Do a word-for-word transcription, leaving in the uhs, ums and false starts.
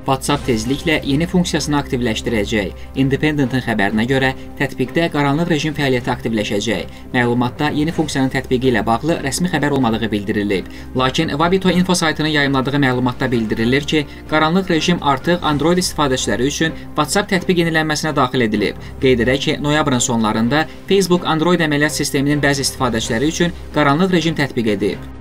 WhatsApp tezliklə yeni funksiyasını aktivləşdirəcək. Independent-ın xəbərinə görə, tətbiqdə qaranlıq rejim fəaliyyəti aktivləşəcək. Məlumatda yeni funksiyanın tətbiqi ilə bağlı rəsmi xəbər olmadığı bildirilib. Lakin Wabito info saytının yayımladığı məlumatda bildirilir ki, qaranlıq rejim artıq Android istifadəçiləri üçün WhatsApp tətbiq yenilənməsinə daxil edilib. Qeyd edək ki, noyabrın sonlarında Facebook Android əməliyyat sisteminin bəzi istifadəçiləri üçün qaranlıq rejim tətbiq edib.